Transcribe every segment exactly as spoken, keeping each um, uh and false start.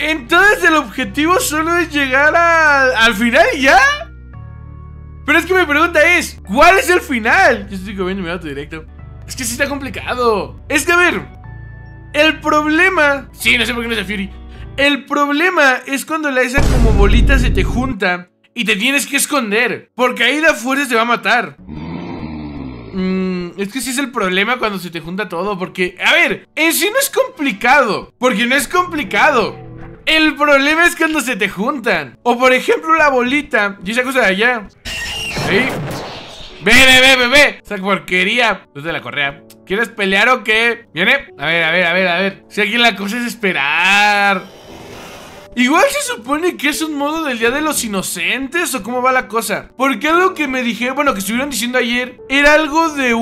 Entonces el objetivo solo es llegar a, al final y ya. Pero es que mi pregunta es, ¿cuál es el final? Yo estoy comiendo mi auto directo. Es que sí está complicado. Es que a ver, el problema... Sí, no sé por qué no es el Fury. El problema es cuando la esa como bolita se te junta y te tienes que esconder, porque ahí la fuerza te va a matar. Mm, es que sí es el problema cuando se te junta todo. Porque, a ver, en sí no es complicado, porque no es complicado. El problema es cuando se te juntan. O por ejemplo la bolita y esa cosa de allá. Ahí. Ve, ve, ve, ve, ve. Esa porquería. Desde la correa. ¿Quieres pelear o qué? ¿Viene? A ver, a ver, a ver, a ver. Si aquí la cosa es esperar. Igual se supone que es un modo del Día de los Inocentes, ¿o cómo va la cosa? Porque algo que me dije, bueno, que estuvieron diciendo ayer, era algo de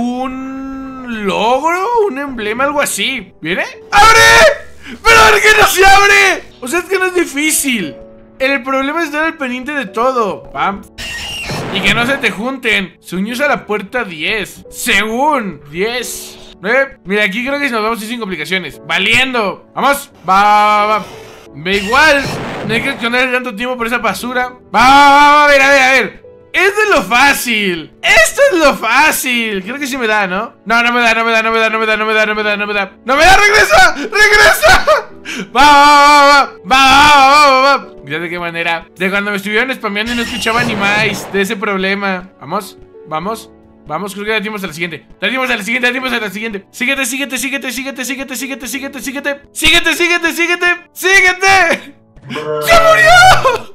un logro, un emblema, algo así. ¿Viene? ¡Abre! ¡Pero por qué no se abre! O sea, es que no es difícil. El problema es estar al pendiente de todo. Pam. Y que no se te junten. Se unió a la puerta diez. Según diez. ¿Eh? Mira, aquí creo que nos vamos sin complicaciones. Valiendo. Vamos. Va, va, va, va. Ve igual. No hay que esconder tanto tiempo por esa basura. Va, va, va, a ver, a ver, a ver. Es de lo fácil. Esto es lo fácil. Creo que sí me da, ¿no? No, no me da, no me da, no me da, no me da, no me da, no me da, no me da. ¡No me da! ¡Regresa! ¡Regresa! Va, va, va, va, va, va, va, va. Mira de qué manera. De cuando me estuvieron spameando y no escuchaba ni más de ese problema. Vamos, vamos. Vamos, creo que ya dimos a la siguiente. Ya dimos a la siguiente, ya dimos a la siguiente. Síguete, síguete, síguete, síguete, síguete, síguete, síguete, síguete. Síguete, síguete, síguete, síguete. ¡Se murió!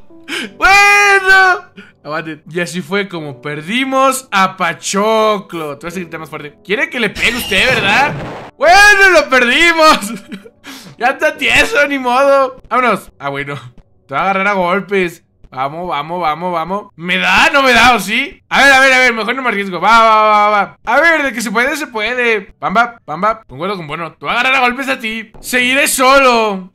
Bueno. Aguante. Y así fue como perdimos a Pachoclo. Te vas a gritar más fuerte. ¿Quiere que le pegue usted, verdad? Bueno, lo perdimos. Ya está tieso, ni modo. Vámonos. Ah, bueno. Te va a agarrar a golpes. Vamos, vamos, vamos, vamos. ¿Me da? ¿No me da o sí? A ver, a ver, a ver, mejor no me arriesgo. Va, va, va, va. A ver, de que se puede, se puede. Pamba, pamba. Concuerdo con bueno. Te voy a agarrar a golpes a ti. Seguiré solo.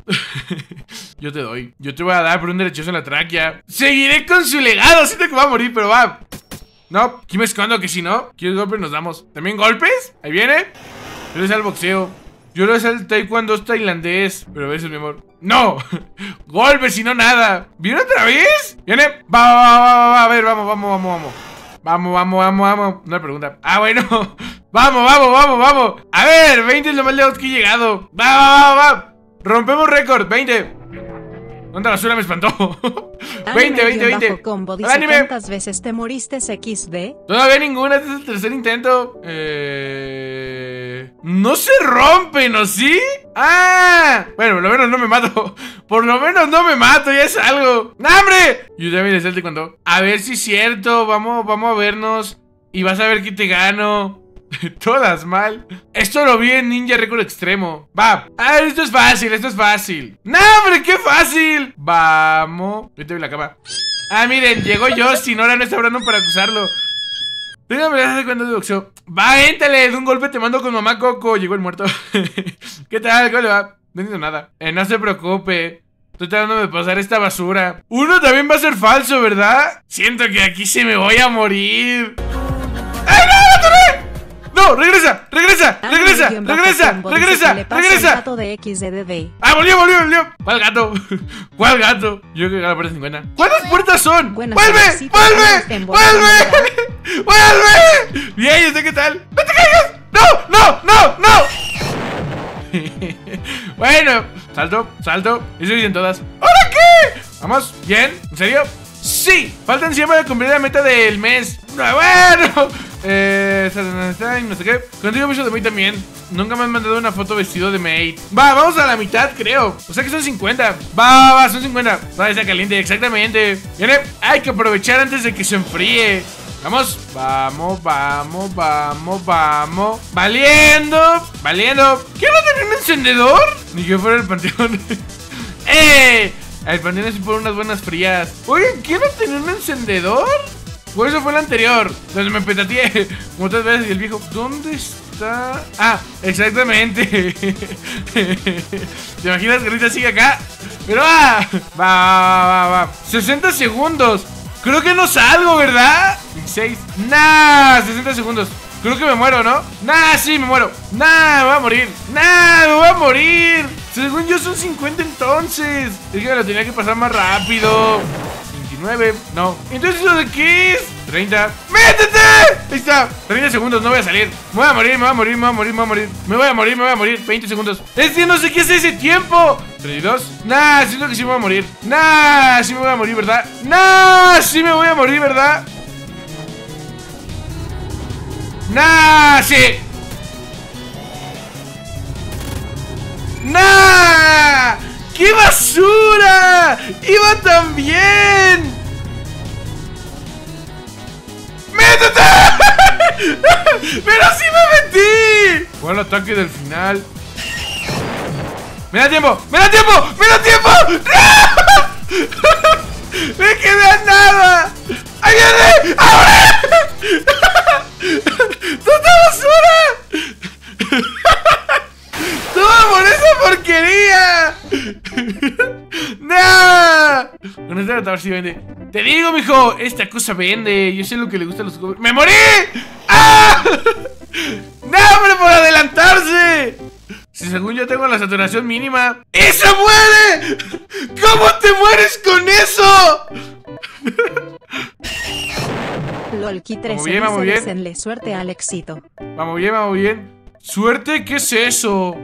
Yo te doy. Yo te voy a dar por un derechazo en la tráquea. Seguiré con su legado. Siento que va a morir, pero va. No, aquí me escondo, que si no. ¿Quieres golpes? Nos damos. ¿También golpes? Ahí viene. Yo le sé al boxeo. Yo le sé al taekwondo tailandés. Pero a veces, mi amor. ¡No! Golpes y no nada. ¿Viene otra vez? ¿Viene? Va, va, va, va, va. A ver, vamos, vamos, vamos, vamos. Vamos, vamos, vamos, vamos. No me pregunta. Ah, bueno. Vamos, vamos, vamos, vamos. A ver, veinte es lo más lejos que he llegado. Va, va, va, va. Rompemos récord, veinte. ¿Dónde la basura me espantó? veinte, veinte, veinte. Combo dice, ¿cuántas veces te moriste equis de? Todavía ninguna, este es el tercer intento. Eh... No se rompen, ¿o sí? ¡Ah! Bueno, por lo menos no me mato. Por lo menos no me mato, ya es algo. ¡Hambre! Yo ya me deseo cuando. A ver si es cierto. Vamos, vamos a vernos. Y vas a ver que te gano. Todas mal. Esto lo vi en Ninja Record Extremo. Va. Ah, esto es fácil, esto es fácil. ¡No, hombre, qué fácil! Vamos. Vete a la cama. Ah, miren, llegó Justin. Ahora no está hablando para acusarlo. Déjame ver cuándo de boxeo. Va, éntale. De un golpe te mando con mamá Coco. Llegó el muerto. ¿Qué tal? ¿Cómo le va? No entiendo nada. Eh, no se preocupe. Estoy tratando de pasar esta basura. Uno también va a ser falso, ¿verdad? Siento que aquí sí me voy a morir. ¡Ay, no! ¡Lo atoré! ¡No! ¡Regresa! ¡Regresa! ¡Regresa! ¡Regresa! ¡Regresa! ¡Regresa! ¡Ah, volvió, volvió, volvió! ¿Cuál gato? ¿Cuál gato? Yo creo que la puerta cincuenta. ¿Cuántas puertas son? ¡Vuelve! ¡Vuelve! ¡Vuelve! ¡Vuelve! Bien, ¿y qué tal? ¡No te caigas! ¡No! ¡No! ¡No! ¡No! Bueno, salto, salto. Eso dicen todas. ¿Ahora qué? Vamos, bien, ¿en serio? ¡Sí! Faltan siempre de cumplir la meta del mes. Bueno, eh, no sé qué. Contigo mucho de maid también. Nunca me han mandado una foto vestido de maid. Va, vamos a la mitad, creo. O sea que son cincuenta. Va, va, va, son cincuenta. Va, está caliente, exactamente. Viene, hay que aprovechar antes de que se enfríe. Vamos, vamos, vamos, vamos, vamos. Valiendo, valiendo. ¿Qué no tenía un encendedor? Ni que fuera el panteón. ¡Eh! El panteón es por unas buenas frías. Oye, ¿quién no tenía un encendedor? Pues eso fue el anterior, donde me petateé como tres veces y el viejo, ¿dónde está? Ah, exactamente. ¿Te imaginas que ahorita sigue acá? Pero va, va, va, va, va. sesenta segundos. Creo que no salgo, ¿verdad? dieciséis. Nah, sesenta segundos. Creo que me muero, ¿no? Nah, sí, me muero. Nah, me voy a morir. Nah, me voy a morir. Según yo son cincuenta entonces. Es que me lo tenía que pasar más rápido. veintinueve, no. Entonces, ¿eso de qué es? treinta. ¡Métete! Ahí está. treinta segundos, no voy a salir. Me voy a morir, me voy a morir, me voy a morir, me voy a morir. Me voy a morir, me voy a morir. veinte segundos. Es que no sé qué es ese tiempo. treinta y dos. Nah, siento que sí me voy a morir. Nah, sí me voy a morir, ¿verdad? Nah, sí me voy a morir, ¿verdad? Nah, sí. ¡Nah! ¡Qué basura! ¡Iba tan bien! ¡Métete! ¡Pero sí me metí! Fue el ataque del final. ¡Me da tiempo! ¡Me da tiempo! ¡Me da tiempo! ¡No! ¡Me quedé a nada! ¡Ahí viene! ¡Ahora! ¡Tanta basura! ¡Todo por esa porquería! ¡No! Con este adaptador sí vende. Te digo, mijo, esta cosa vende. Yo sé lo que le gusta a los jóvenes. ¡Me morí! ¡Ah! ¡No, hombre, por adelantarse! Si según yo tengo la saturación mínima. ¡Y se muere! ¿Cómo te mueres con eso? Lolki trece Vamos bien, vamos dice, bien. deséenle suerte al éxito. Vamos bien, vamos bien. ¿Suerte? ¿Qué es eso?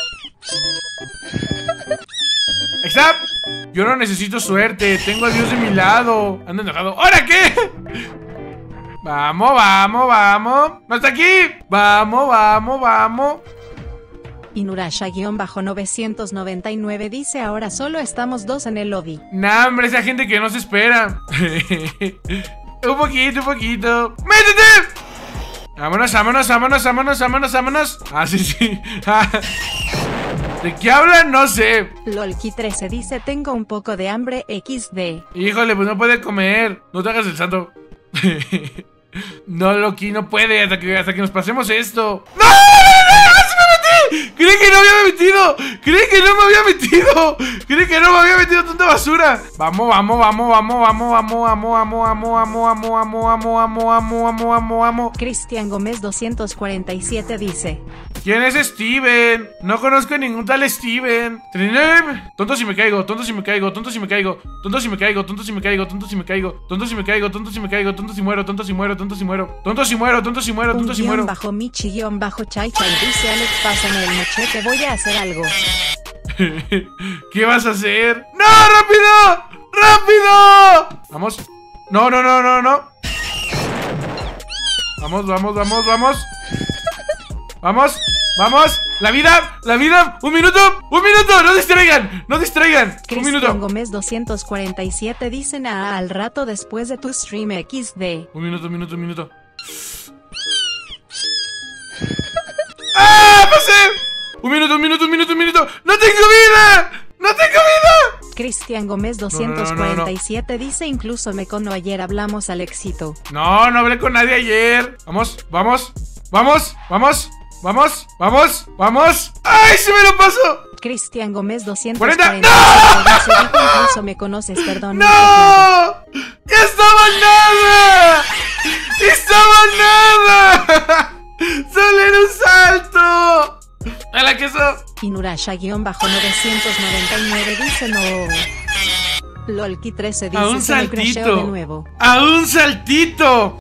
Está. Yo no necesito suerte. Tengo a Dios de mi lado. Ando enojado. ¿Ahora qué? Vamos, vamos, vamos. ¡Hasta aquí! Vamos, vamos, vamos. Inurasha-novecientos noventa y nueve dice ahora solo estamos dos en el lobby. Nah, hombre, esa gente que no se espera. Un poquito, un poquito. ¡Métete! Vámonos, vámonos, vámonos, vámonos, vámonos, vámonos. Ah, sí, sí. ¿De qué hablan? No sé. Lolki trece dice tengo un poco de hambre equis de. Híjole, pues no puede comer. No te hagas el santo. No, Loki, no puede hasta que, hasta que nos pasemos esto. ¡No! ¡No, no, no! ¡Sí me metí! Creí que no me había metido. Creí que no me había metido. Creí que no me había metido tanta basura. Vamos, vamos, vamos, vamos, vamos, vamos, vamos, vamos, vamos, vamos, vamos, vamos, vamos, vamos, vamos, vamos, vamos, vamos. Cristian Gómez doscientos cuarenta y siete dice. ¿Quién es Steven? No conozco a ningún tal Steven. Tonto si me caigo, tonto si me caigo, tonto si me caigo, tonto si me caigo, tonto si me caigo, tonto si me caigo, tonto si me caigo, tonto si me caigo, tonto si muero, tonto si muero, tonto si muero, tonto si muero, tonto si muero, tonto si muero. Un guión bajo Michi guión bajo Chai Chai dice Alex, pásame el machete, voy a hacer algo. ¿Qué vas a hacer? ¡No, rápido! ¡Rápido! Vamos. No, no, no, no, no. Vamos, vamos, vamos, vamos. Vamos, vamos. La vida, la vida. Un minuto, un minuto. No distraigan, no distraigan. Un minuto. Cristian Gómez doscientos cuarenta y siete dicen a al rato después de tu stream equis de. Un minuto, un minuto, un minuto. ¡Ah! ¡Pasé! Un minuto, un minuto, un minuto, un minuto. ¡No tengo vida! ¡No tengo vida! Cristian Gómez doscientos cuarenta y siete dice incluso me cono ayer hablamos al éxito. No, no hablé con nadie ayer. Vamos, vamos, vamos, vamos, vamos, vamos, vamos. ¡Ay, se me lo paso! Cristian Gómez doscientos cuarenta. cuarenta y siete ¡No! dice incluso me conoces, perdón. ¡No! ¡Ya estaba nada! ¡Estaba nada! ¡Solo era un salto! ¡A la queso! Inurasha-novecientos noventa y nueve dice no. Lolki trece A un dice se me crasheo de saltito. nuevo. ¡A un saltito!